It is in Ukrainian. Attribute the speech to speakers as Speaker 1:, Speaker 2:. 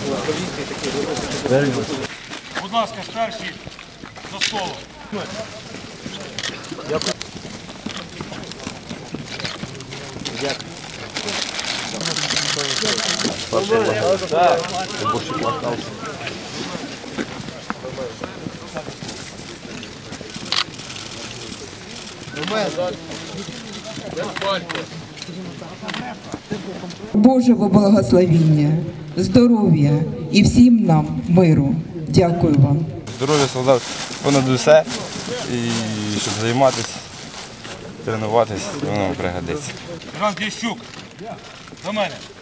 Speaker 1: Будь ласка, старші до столу. Дякую.
Speaker 2: Божого благословіння, здоров'я і всім нам миру. Дякую вам.
Speaker 3: Здоров'я солдат понад усе, і щоб займатися, тренуватися, воно пригодиться.
Speaker 1: Іван Діщук, до мене.